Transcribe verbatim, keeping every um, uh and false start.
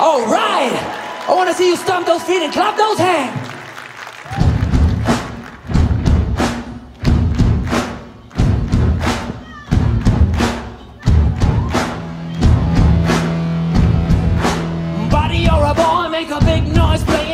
All right, I want to see you stomp those feet and clap those hands. Buddy, you're a boy, make a big noise, play